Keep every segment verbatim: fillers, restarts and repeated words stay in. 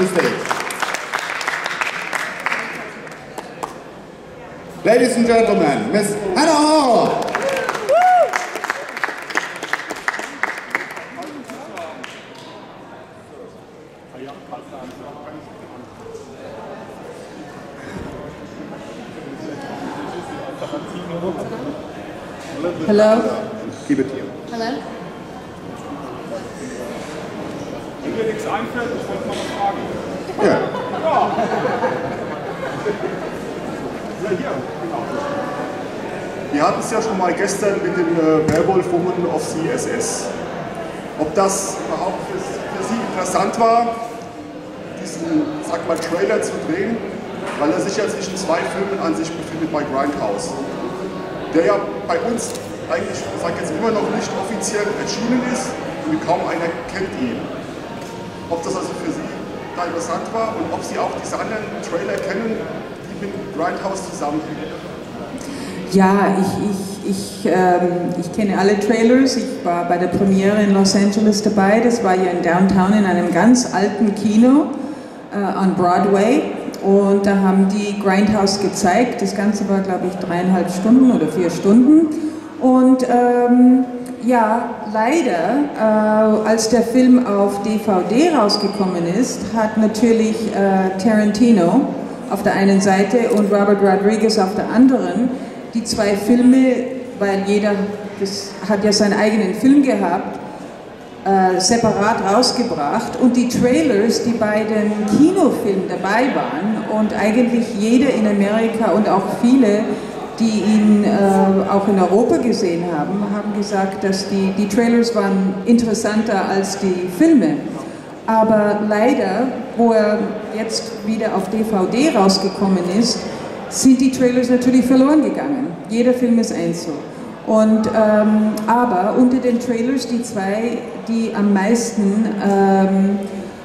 the stage. Ladies and gentlemen, Miss Hanna! Hello. Keep it here. Hello. Wenn dir nichts einfällt, ich wollte noch was fragen. Ja. Ja. Ja, hier, genau. Wir hatten es ja schon mal gestern mit den äh, Werwolf-Women of the S S. Ob das überhaupt für, für Sie interessant war, diesen, sag mal, Trailer zu drehen, weil er sich ja zwischen zwei Filmen an sich befindet bei Grindhouse, der ja bei uns eigentlich, ich sag jetzt immer noch nicht offiziell erschienen ist und kaum einer kennt ihn. Ob das also für Sie da interessant war und ob Sie auch diese anderen Trailer kennen, die mit Grindhouse zusammenhängen. Ja, ich, ich, ich, ähm, ich kenne alle Trailers. Ich war bei der Premiere in Los Angeles dabei. Das war hier in Downtown in einem ganz alten Kino äh, on Broadway. Und da haben die Grindhouse gezeigt. Das Ganze war, glaube ich, dreieinhalb Stunden oder vier Stunden. Und ähm, ja, leider, äh, als der Film auf D V D rausgekommen ist, hat natürlich äh, Tarantino auf der einen Seite und Robert Rodriguez auf der anderen die zwei Filme, weil jeder das hat ja seinen eigenen Film gehabt, äh, separat rausgebracht und die Trailers, die bei den Kinofilmen dabei waren und eigentlich jeder in Amerika und auch viele, die ihn äh, auch in Europa gesehen haben, haben gesagt, dass die, die Trailers waren interessanter als die Filme. Aber leider, wo er jetzt wieder auf D V D rausgekommen ist, sind die Trailers natürlich verloren gegangen. Jeder Film ist einzeln. Und, ähm, aber unter den Trailers, die zwei, die am meisten ähm,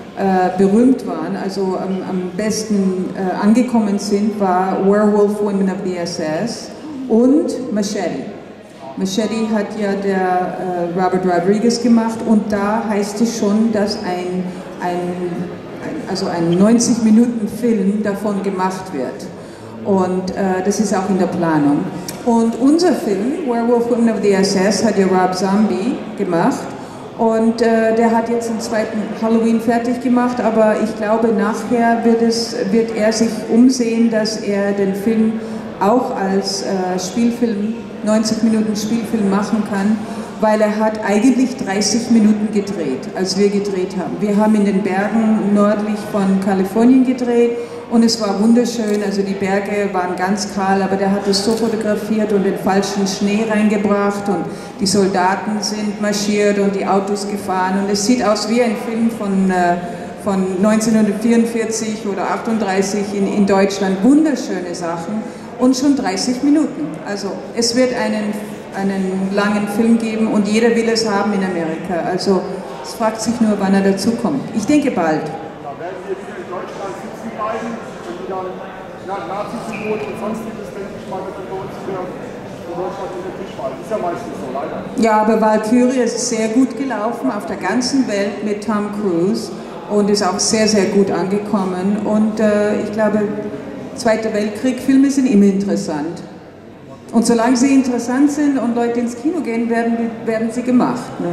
äh, berühmt waren, also am, am besten äh, angekommen sind, war Werewolf Women of the S S und Machete. Machete hat ja der äh, Robert Rodriguez gemacht und da heißt es schon, dass ein, ein, ein, also ein neunzig Minuten Film davon gemacht wird. Und äh, das ist auch in der Planung. Und unser Film, Werewolf Women of the S S, hat ja Rob Zombie gemacht. Und äh, der hat jetzt den zweiten Halloween fertig gemacht, aber ich glaube, nachher wird, es, wird er sich umsehen, dass er den Film auch als äh, Spielfilm, neunzig Minuten Spielfilm machen kann, weil er hat eigentlich dreißig Minuten gedreht, als wir gedreht haben. Wir haben in den Bergen nördlich von Kalifornien gedreht und es war wunderschön, also die Berge waren ganz kahl, aber der hat es so fotografiert und den falschen Schnee reingebracht und die Soldaten sind marschiert und die Autos gefahren und es sieht aus wie ein Film von, äh, von neunzehnhundertvierundvierzig oder achtunddreißig in, in Deutschland, wunderschöne Sachen und schon dreißig Minuten. Also es wird einen, einen langen Film geben und jeder will es haben in Amerika, also es fragt sich nur, wann er dazu kommt. Ich denke bald. Da werden wir wieder in Deutschland sitzen bleiben und wieder ja, Nazi-Symbol und sonstiges, denke ich mal, wird dann bei uns wieder in Deutschland in der Tisch fallen. Ist ja meistens so, leider. Ja, aber Valkyrie ist sehr gut gelaufen auf der ganzen Welt mit Tom Cruise und ist auch sehr, sehr gut angekommen. Und äh, ich glaube, Zweiter Weltkrieg, Filme sind immer interessant. Und solange sie interessant sind und Leute ins Kino gehen, werden, werden sie gemacht. Ne?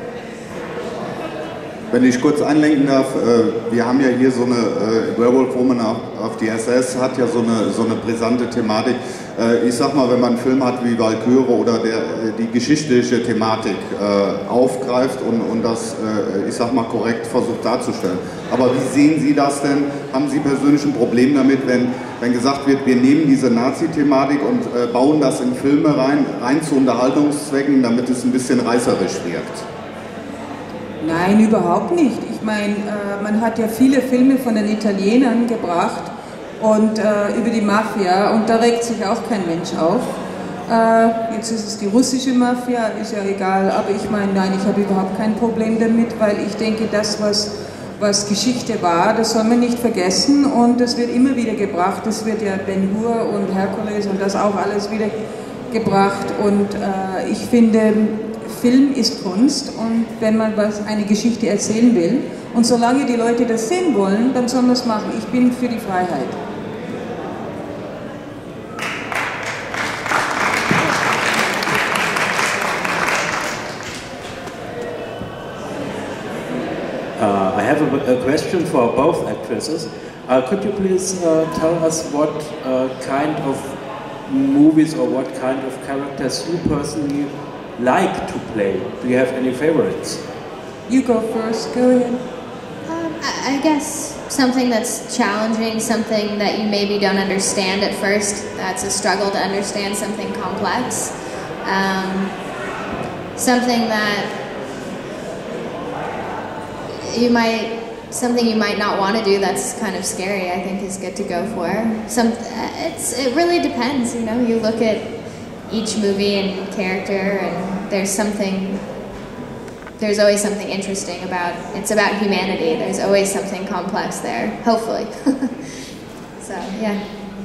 Wenn ich kurz einlenken darf, äh, wir haben ja hier so eine äh, Werewolf Woman auf die S S, hat ja so eine, so eine brisante Thematik. Äh, ich sag mal, wenn man einen Film hat wie Valkyrie oder der die geschichtliche Thematik äh, aufgreift und, und das, äh, ich sag mal, korrekt versucht darzustellen. Aber wie sehen Sie das denn? Haben Sie persönlich ein Problem damit, wenn, wenn gesagt wird, wir nehmen diese Nazi-Thematik und äh, bauen das in Filme rein, rein zu Unterhaltungszwecken, damit es ein bisschen reißerisch wirkt? Nein, überhaupt nicht. Ich meine, äh, man hat ja viele Filme von den Italienern gebracht und äh, über die Mafia und da regt sich auch kein Mensch auf. Äh, jetzt ist es die russische Mafia, ist ja egal, aber ich meine, nein, ich habe überhaupt kein Problem damit, weil ich denke, das, was, was Geschichte war, das soll man nicht vergessen und das wird immer wieder gebracht. Es wird ja Ben-Hur und Herkules und das auch alles wieder gebracht und äh, ich finde, Film ist Kunst und wenn man was, eine Geschichte erzählen will Und solange die Leute das sehen wollen, dann sollen wir es machen. Ich bin für die Freiheit. Uh, I have a, a question for both actresses. Uh, could you please uh, tell us what uh, kind of movies or what kind of characters you personally like to play? Do you have any favorites? You go first, go ahead. Um, I, I guess something that's challenging, something that you maybe don't understand at first, that's a struggle to understand something complex. Um, something that you might, something you might not want to do that's kind of scary, I think is good to go for. Some, it's, it really depends, you know, you look at each movie and character and there's something, there's always something interesting about, it's about humanity, there's always something complex there, hopefully. So, yeah.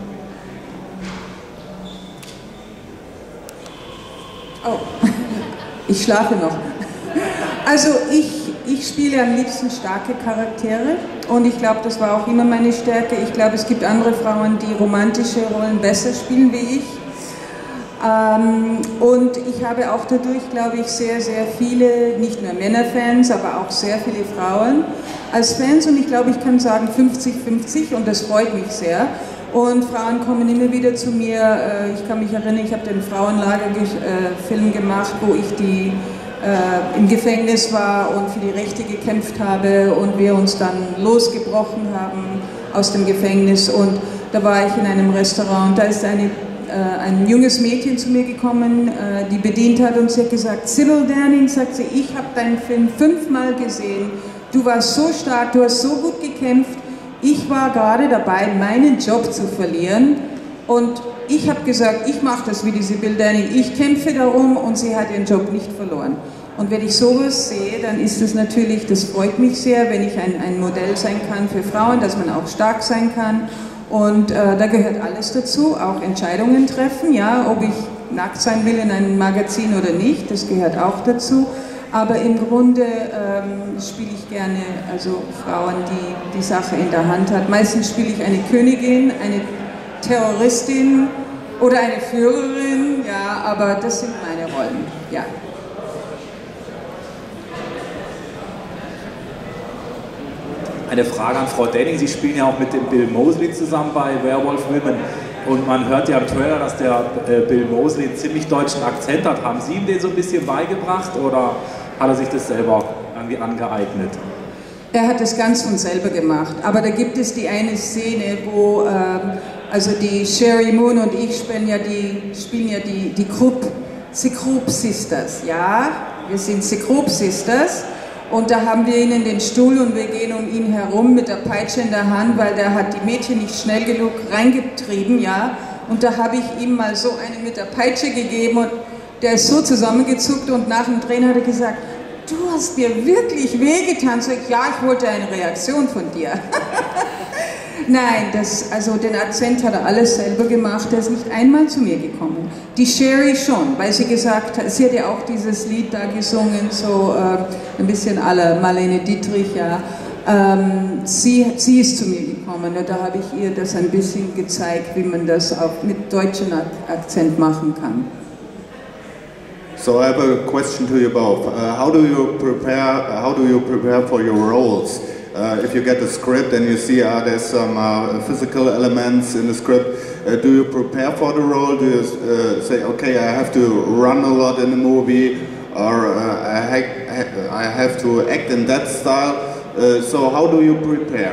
Oh, ich schlafe noch. Also ich, ich spiele am liebsten starke Charaktere und ich glaube, das war auch immer meine Stärke. Ich glaube, es gibt andere Frauen, die romantische Rollen besser spielen wie ich. Ähm, und ich habe auch dadurch, glaube ich, sehr, sehr viele, nicht nur Männerfans, aber auch sehr viele Frauen als Fans und ich glaube, ich kann sagen fünfzig fünfzig und das freut mich sehr. Und Frauen kommen immer wieder zu mir. Ich kann mich erinnern, ich habe den Frauenlager-Film gemacht, wo ich die äh, im Gefängnis war und für die Rechte gekämpft habe und wir uns dann losgebrochen haben aus dem Gefängnis. Und da war ich in einem Restaurant, da ist eine, äh, ein junges Mädchen zu mir gekommen, äh, die bedient hat und sie hat gesagt, Sybil Danning, sagt sie, ich habe deinen Film fünfmal gesehen, du warst so stark, du hast so gut gekämpft. Ich war gerade dabei, meinen Job zu verlieren und ich habe gesagt, ich mache das wie die Sybil Danning, ich kämpfe darum und sie hat ihren Job nicht verloren. Und wenn ich sowas sehe, dann ist es natürlich, das freut mich sehr, wenn ich ein, ein Modell sein kann für Frauen, dass man auch stark sein kann und äh, da gehört alles dazu, auch Entscheidungen treffen, ja, ob ich nackt sein will in einem Magazin oder nicht, das gehört auch dazu. Aber im Grunde ähm, spiele ich gerne also Frauen, die die Sache in der Hand hat. Meistens spiele ich eine Königin, eine Terroristin oder eine Führerin, ja, aber das sind meine Rollen, ja. Eine Frage an Frau Danning, Sie spielen ja auch mit dem Bill Moseley zusammen bei Werewolf Women und man hört ja im Trailer, dass der äh, Bill Moseley einen ziemlich deutschen Akzent hat. Haben Sie ihm den so ein bisschen beigebracht oder hat er sich das selber irgendwie angeeignet? Er hat das ganz von selber gemacht, aber da gibt es die eine Szene, wo ähm, also die Sherry Moon und ich spielen ja die, spielen ja die, die Krupp, die Krupp Sisters, ja, wir sind die Krupp Sisters und da haben wir ihn in den Stuhl und wir gehen um ihn herum mit der Peitsche in der Hand, weil der hat die Mädchen nicht schnell genug reingetrieben, ja, und da habe ich ihm mal so eine mit der Peitsche gegeben und der ist so zusammengezuckt und nach dem Drehen hat er gesagt, du hast mir wirklich wehgetan. So, ja, ich wollte eine Reaktion von dir. Nein, das, also den Akzent hat er alles selber gemacht, er ist nicht einmal zu mir gekommen. Die Sherry schon, weil sie gesagt hat, sie hat ja auch dieses Lied da gesungen, so äh, ein bisschen à la Marlene Dietrich, ja. Ähm, sie, sie ist zu mir gekommen und da habe ich ihr das ein bisschen gezeigt, wie man das auch mit deutschem Akzent machen kann. So I have a question to you both. Uh, how do you prepare? Uh, how do you prepare for your roles? Uh, if you get a script and you see uh, there's some uh, physical elements in the script, uh, do you prepare for the role? Do you uh, say, okay, I have to run a lot in the movie, or uh, I, ha I have to act in that style? Uh, so how do you prepare?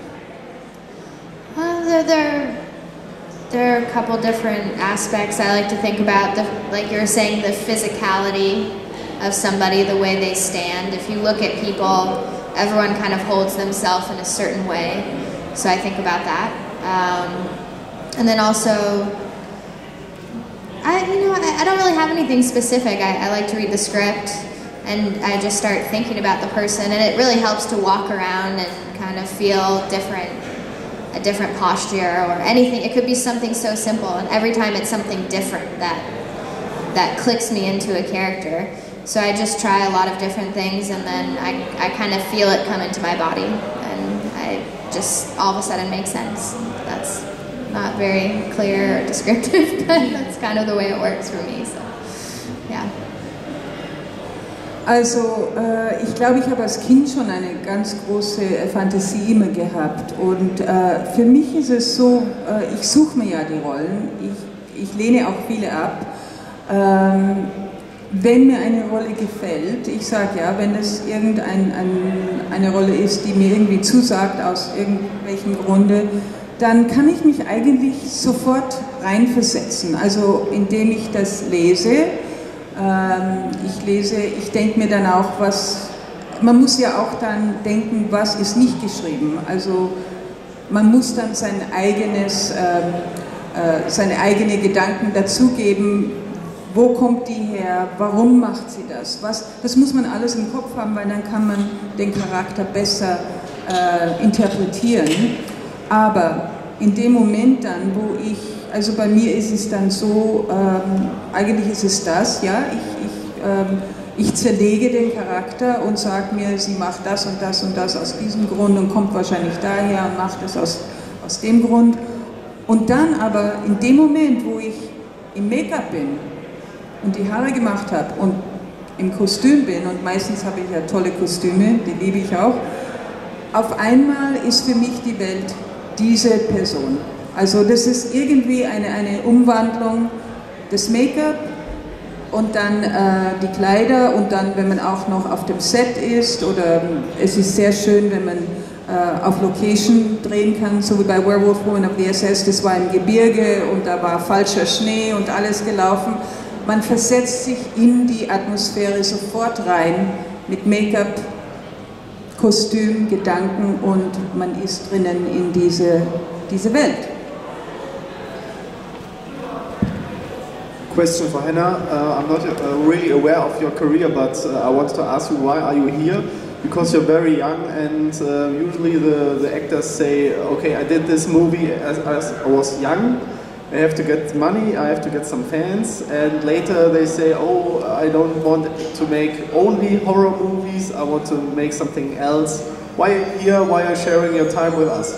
Well, they're, they're There are a couple different aspects I like to think about, the, like you were saying, the physicality of somebody, the way they stand. If you look at people, everyone kind of holds themselves in a certain way, so I think about that. Um, and then also, I, you know, I, I don't really have anything specific. I, I like to read the script, and I just start thinking about the person, and it really helps to walk around and kind of feel different. A different posture or anything. It could be something so simple, and every time it's something different that that clicks me into a character. So I just try a lot of different things, and then I, I kind of feel it come into my body, and I just all of a sudden make sense. That's not very clear or descriptive, but that's kind of the way it works for me. So, yeah. Also, äh, ich glaube, ich habe als Kind schon eine ganz große äh, Fantasie immer gehabt, und äh, für mich ist es so, äh, ich suche mir ja die Rollen, ich, ich lehne auch viele ab. Ähm, wenn mir eine Rolle gefällt, ich sage ja, wenn das irgendeine ein, Rolle ist, die mir irgendwie zusagt aus irgendwelchem Grunde, dann kann ich mich eigentlich sofort reinversetzen, also indem ich das lese. Ich lese, ich denke mir dann auch, was, man muss ja auch dann denken, was ist nicht geschrieben. Also man muss dann sein eigenes, äh, äh, seine eigenen Gedanken dazugeben, wo kommt die her, warum macht sie das, was, das muss man alles im Kopf haben, weil dann kann man den Charakter besser äh, interpretieren. Aber in dem Moment dann, wo ich, also bei mir ist es dann so, ähm, eigentlich ist es das, ja, ich, ich, ähm, ich zerlege den Charakter und sage mir, sie macht das und das und das aus diesem Grund und kommt wahrscheinlich daher und macht es aus, aus dem Grund. Und dann aber in dem Moment, wo ich im Make-up bin und die Haare gemacht habe und im Kostüm bin, und meistens habe ich ja tolle Kostüme, die liebe ich auch, auf einmal ist für mich die Welt diese Person. Also das ist irgendwie eine, eine Umwandlung des Make-up und dann äh, die Kleider, und dann, wenn man auch noch auf dem Set ist, oder es ist sehr schön, wenn man äh, auf Location drehen kann, so wie bei Werewolf Woman of the S S, das war im Gebirge und da war falscher Schnee und alles gelaufen. Man versetzt sich in die Atmosphäre sofort rein mit Make-up, Kostüm, Gedanken, und man ist drinnen in diese, diese Welt. Question for Hanna. Uh, I'm not uh, really aware of your career, but uh, I wanted to ask you, why are you here? Because you're very young, and uh, usually the, the actors say, okay, I did this movie as, as I was young, I have to get money, I have to get some fans, and later they say, oh, I don't want to make only horror movies, I want to make something else. Why are you here? Why are you sharing your time with us?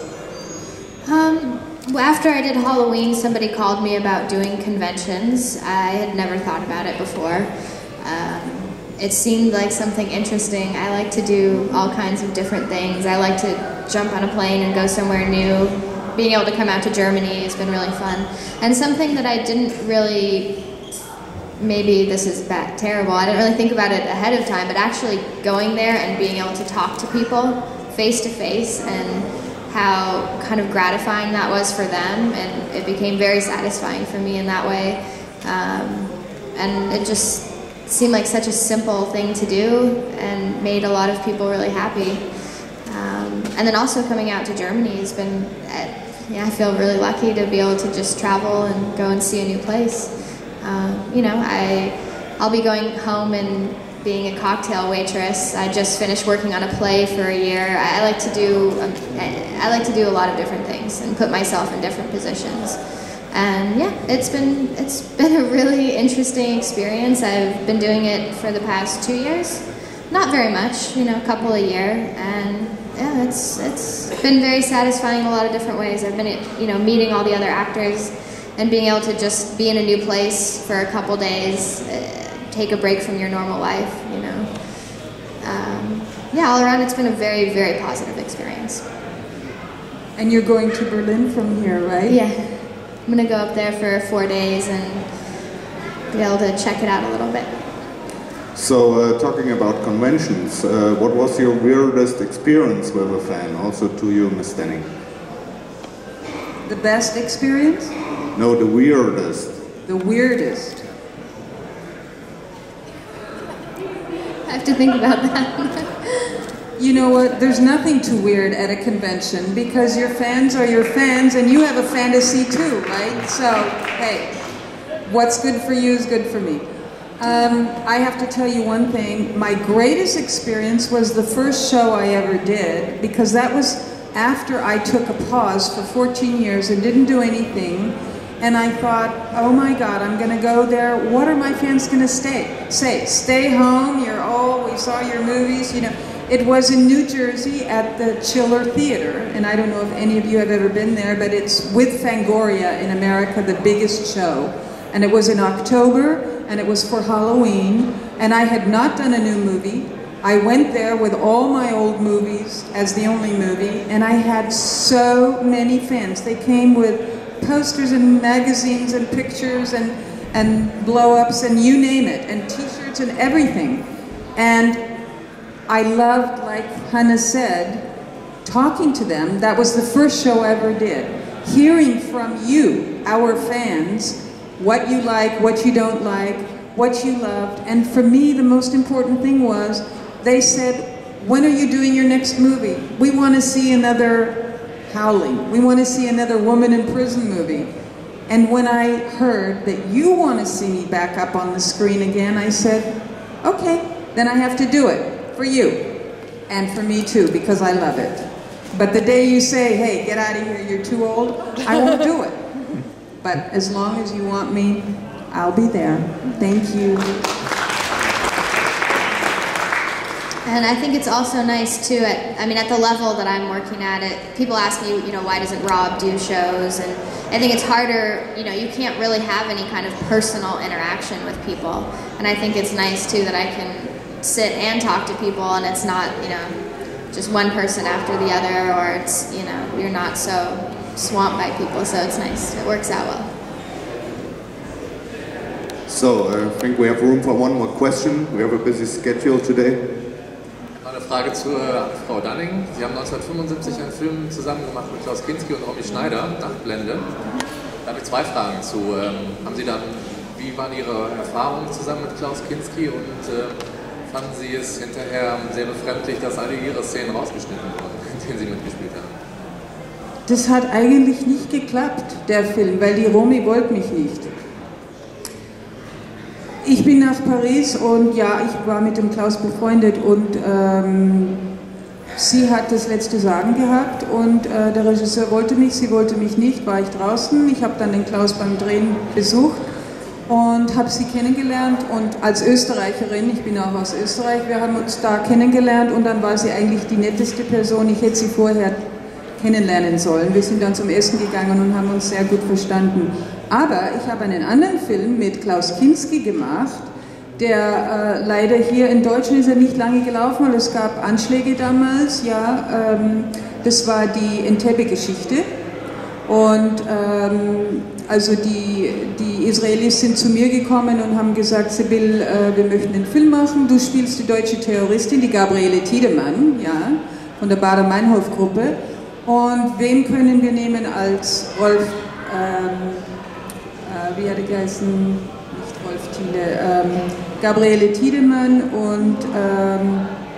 Um, after I did Halloween, somebody called me about doing conventions. I had never thought about it before. Um, it seemed like something interesting. I like to do all kinds of different things. I like to jump on a plane and go somewhere new. Being able to come out to Germany has been really fun. And something that I didn't really, maybe this is bad, terrible, I didn't really think about it ahead of time, but actually going there and being able to talk to people face to face, and how kind of gratifying that was for them, and it became very satisfying for me in that way. Um, and it just seemed like such a simple thing to do and made a lot of people really happy. Um, and then also coming out to Germany has been, uh, yeah, I feel really lucky to be able to just travel and go and see a new place. Um, you know, I, I'll be going home and being a cocktail waitress. I just finished working on a play for a year. I, I like to do, um, I, I like to do a lot of different things and put myself in different positions. And yeah, it's been it's been a really interesting experience. I've been doing it for the past two years, not very much, you know, a couple a year, and yeah, it's it's been very satisfying in a lot of different ways. I've been, you know, meeting all the other actors and being able to just be in a new place for a couple days, uh, take a break from your normal life, you know. Um, yeah, all around it's been a very, very positive experience. And you're going to Berlin from here, right? Yeah. I'm going to go up there for four days and be able to check it out a little bit. So, uh, talking about conventions, uh, what was your weirdest experience with a fan, also to you, Miss Denning? The best experience? No, the weirdest. The weirdest. I have to think about that. You know what, there's nothing too weird at a convention, because your fans are your fans and you have a fantasy too, right? So, hey, what's good for you is good for me. Um, I have to tell you one thing, my greatest experience was the first show I ever did, because that was after I took a pause for fourteen years and didn't do anything, And I thought, oh my God, I'm going to go there. What are my fans going to stay say? Stay home. You're old. We saw your movies. You know, it was in New Jersey at the Chiller Theater, and I don't know if any of you have ever been there, but it's with Fangoria in America, the biggest show. And it was in October, and it was for Halloween, and I had not done a new movie. I went there with all my old movies as the only movie, and I had so many fans. They came with posters and magazines and pictures and, and blow-ups and you name it, and t-shirts and everything. And I loved, like Hanna said, talking to them. That was the first show I ever did. Hearing from you, our fans, what you like, what you don't like, what you loved. And for me, the most important thing was, they said, when are you doing your next movie? We want to see another Howling. We want to see another woman in prison movie. And when I heard that you want to see me back up on the screen again, I said, okay, then I have to do it for you. And for me too, because I love it. But the day you say, hey, get out of here, you're too old, I won't do it. But as long as you want me, I'll be there. Thank you. And I think it's also nice too, at, I mean at the level that I'm working at it, people ask me, you know, why doesn't Rob do shows? And I think it's harder, you know, you can't really have any kind of personal interaction with people. And I think it's nice too that I can sit and talk to people, and it's not, you know, just one person after the other, or it's, you know, you're not so swamped by people, so it's nice, it works out well. So, I think we have room for one more question. We have a busy schedule today. Eine Frage zu äh, Frau Dunning. Sie haben neunzehnhundertfünfundsiebzig einen Film zusammen gemacht mit Klaus Kinski und Romy Schneider, Nachtblende. Da habe ich zwei Fragen zu. Ähm, haben Sie dann, wie waren Ihre Erfahrungen zusammen mit Klaus Kinski, und äh, fanden Sie es hinterher sehr befremdlich, dass alle Ihre Szenen rausgeschnitten wurden, in denen Sie mitgespielt haben? Das hat eigentlich nicht geklappt, der Film, weil die Romy wollte mich nicht. Ich bin nach Paris und ja, ich war mit dem Klaus befreundet, und ähm, sie hat das letzte Sagen gehabt, und äh, der Regisseur wollte mich, sie wollte mich nicht, war ich draußen. Ich habe dann den Klaus beim Drehen besucht und habe sie kennengelernt, und als Österreicherin, ich bin auch aus Österreich, wir haben uns da kennengelernt, und dann war sie eigentlich die netteste Person. Ich hätte sie vorher kennenlernen sollen. Wir sind dann zum Essen gegangen und haben uns sehr gut verstanden. Aber ich habe einen anderen Film mit Klaus Kinski gemacht, der äh, leider hier in Deutschland ist er nicht lange gelaufen, weil es gab Anschläge damals. Ja, ähm, das war die Entebbe-Geschichte. Und ähm, also die, die Israelis sind zu mir gekommen und haben gesagt, Sybil, äh, wir möchten einen Film machen. Du spielst die deutsche Terroristin, die Gabriele Tiedemann, ja, von der Bader-Meinhof-Gruppe. Und wen können wir nehmen als Rolf, ähm, äh, wie hat er geheißen, nicht Rolf Thiele, ähm, Gabriele Tiedemann und ähm,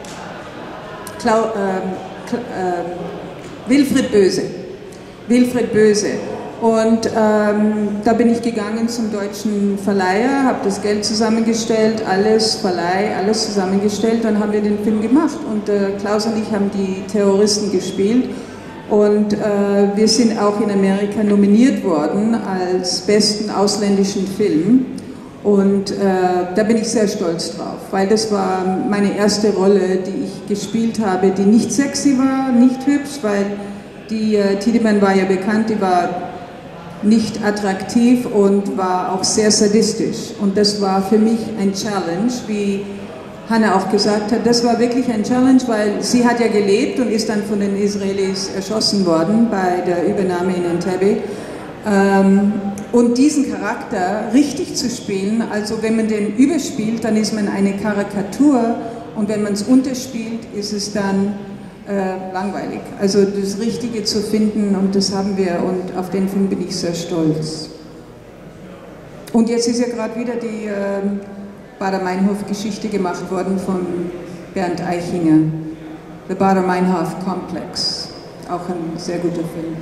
Klau, ähm, Kla, ähm, Wilfried Böse. Wilfried Böse. Und ähm, da bin ich gegangen zum deutschen Verleiher, habe das Geld zusammengestellt, alles, Verleih, alles zusammengestellt, dann haben wir den Film gemacht. Und äh, Klaus und ich haben die Terroristen gespielt. Und äh, wir sind auch in Amerika nominiert worden als besten ausländischen Film. Und äh, da bin ich sehr stolz drauf, weil das war meine erste Rolle, die ich gespielt habe, die nicht sexy war, nicht hübsch, weil die äh, Tiedemann war ja bekannt, die war nicht attraktiv und war auch sehr sadistisch. Und das war für mich ein Challenge, wie Hanna auch gesagt hat, das war wirklich ein Challenge, weil sie hat ja gelebt und ist dann von den Israelis erschossen worden bei der Übernahme in Entebbe. Ähm, und diesen Charakter richtig zu spielen, also wenn man den überspielt, dann ist man eine Karikatur, und wenn man es unterspielt, ist es dann äh, langweilig. Also das Richtige zu finden, und das haben wir, und auf den Film bin ich sehr stolz. Und jetzt ist ja gerade wieder die äh, Bader-Meinhof-Geschichte gemacht worden von Bernd Eichinger. The Bader-Meinhof Complex. Auch ein sehr guter Film.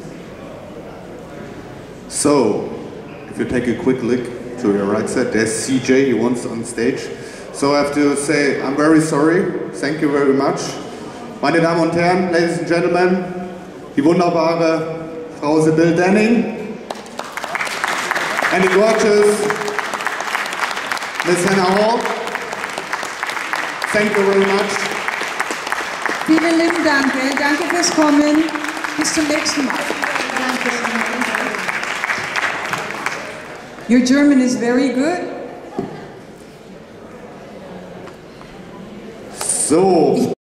So, if you take a quick look to your right side, there's C J, he wants on stage. So I have to say, I'm very sorry. Thank you very much. Meine Damen und Herren, Ladies and Gentlemen, die wunderbare Frau Sybil Dunning. and the gorgeous Miss Hanna Hall. Thank you very much. Vielen lieben Dank. Danke fürs Kommen. Bis zum nächsten Mal. Your German is very good. So.